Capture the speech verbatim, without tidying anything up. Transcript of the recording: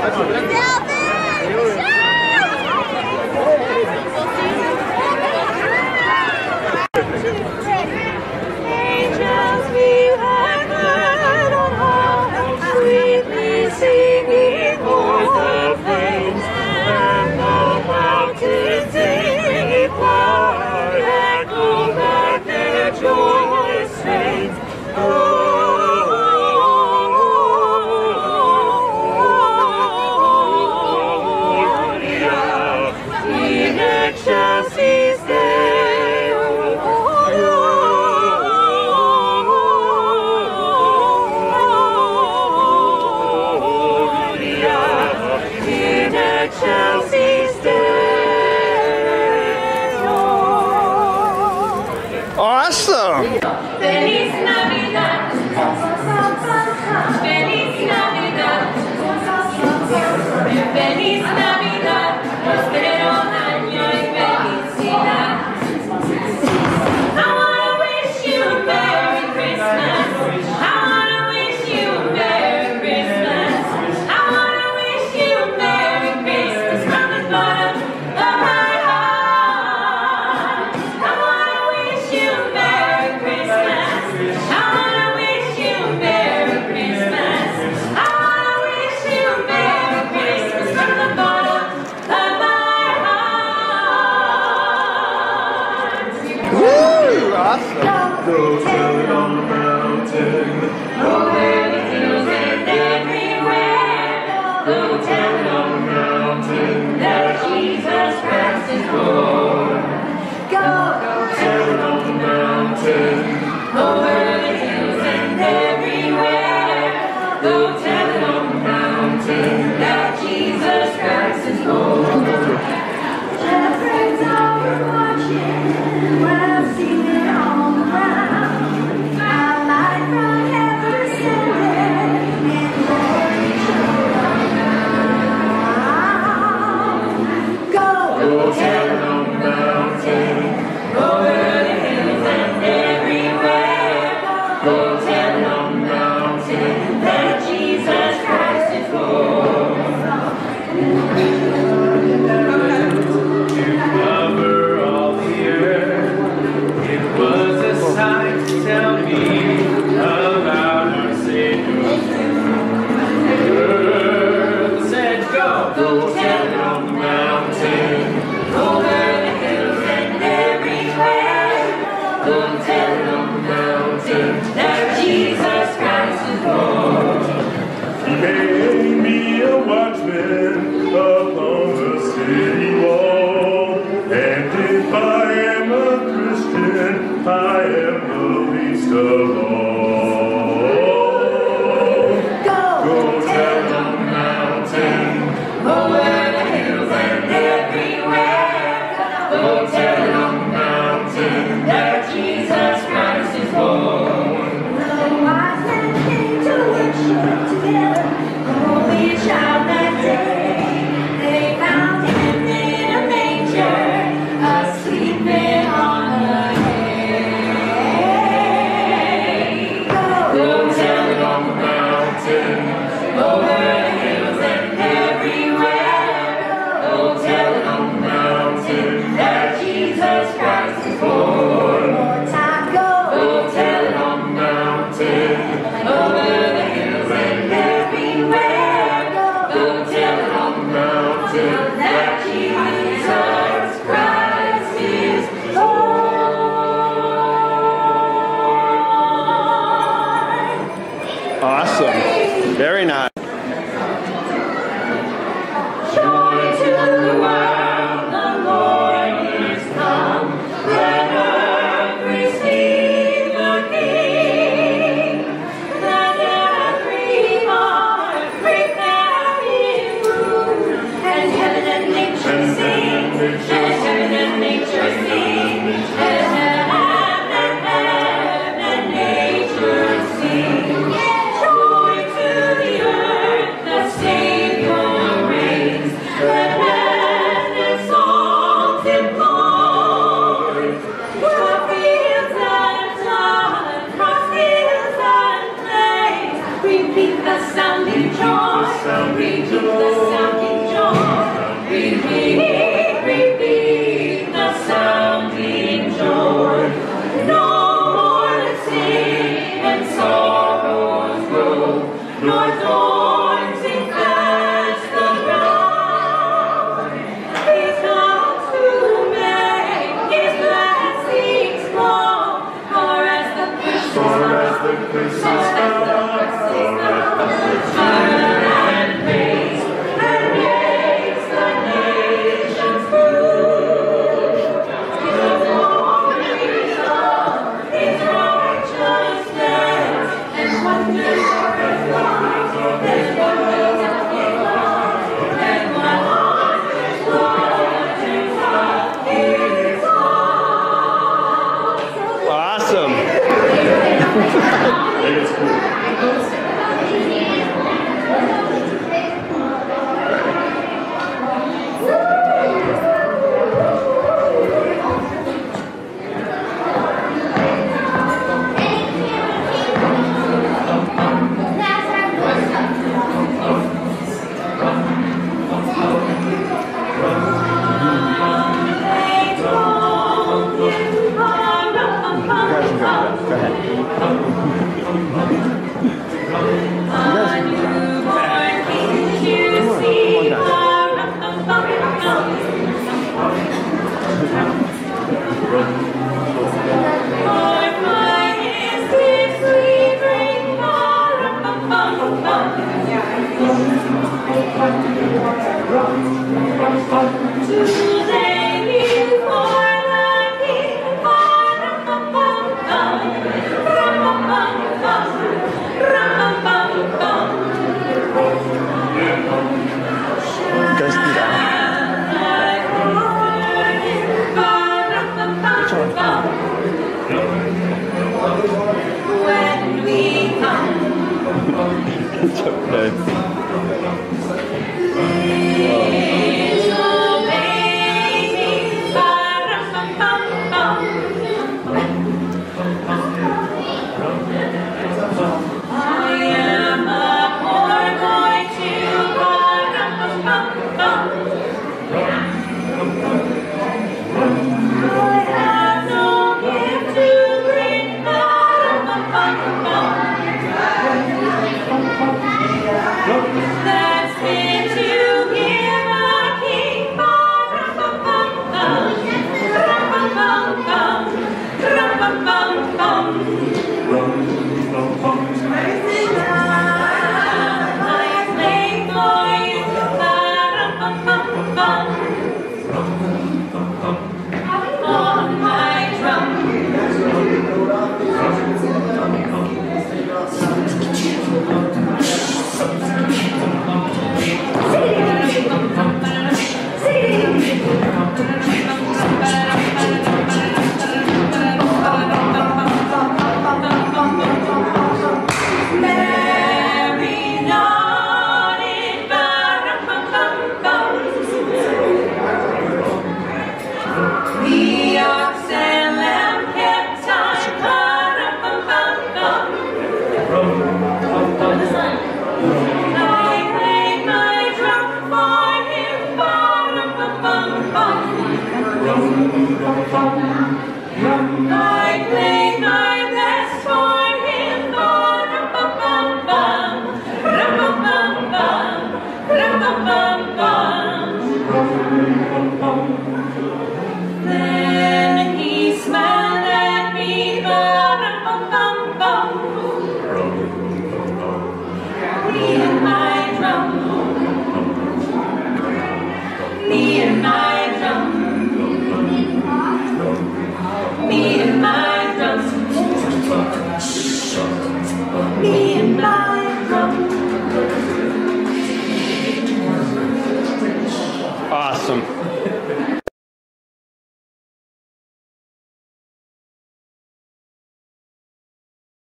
Awesome! Feliz Navidad. Feliz Navidad. Feliz Navidad. Prospero año y felicidad. I wanna wish you a Merry Christmas. I wanna wish you a Merry Christmas. I wanna wish you a Merry Christmas from the bottom of my heart. I wanna wish you a Merry Christmas. I wanna wish you a Merry Christmas. I wanna wish you a Merry Christmas from the bottom of my heart. Woo! Awesome! Go tell it on the mountain, Over the hills and everywhere, go tell it on the mountain that Jesus Christ is born. Go, go tell it on the mountain, over the hills and everywhere, go tell it on the mountain that Jesus Christ is born. Shepherds are watching, I've seen it all around. A light from heaven descended, and glory shone around. Go, go tell it on the mountain, over the hills and everywhere, go tell it on the mountain that Jesus Christ is born. cover all the earth. It was a sign to tell me about our Savior's birth. The earth said, go, go tell it on the mountain, Over the hills and everywhere, go tell it on the mountain that Jesus Christ is born. He made me a watchman upon the city wall. And if I am a Christian, I am the least of all. Go, Go tell it on the mountain, over the hills and everywhere, go tell it on the mountain that Jesus Christ is born. The wise men came to worship together, holy child that day. They found him in a manger, asleep on a hay. Go, go tell it on the mountain, over the hills and everywhere, go tell it on the mountain that Jesus Christ is born. More time, go, go tell it on the mountain, over the hills and everywhere, go tell it on the mountain that Jesus Christ is born. Awesome! Very nice. Joy to the world, the Lord is come. Let earth receive the King. Let every heart prepare His room. And heaven and nature sing. And heaven and nature sing. And heaven and heaven and nature sing. Joy to the earth, the Savior reigns. Let heaven's songs implore. Cross fields and flood, cross fields and plains, repeat the sounding joy, repeat the It's okay. Little baby, ba-dum-bum-bum-bum. I am a poor boy too, ba-dum-bum-bum-bum. I have no gift to bring, ba-dum-bum-bum-bum. That's fit to give a king, ba-dum-bum-bum-bum. Rum-bum-bum-bum, rum-bum-bum-bum. I play for you, ba-dum-bum-bum-bum. On my drum. I played my best for him, ba-dum-bum-bum-bum, rum-bum-bum-bum, rum-bum-bum.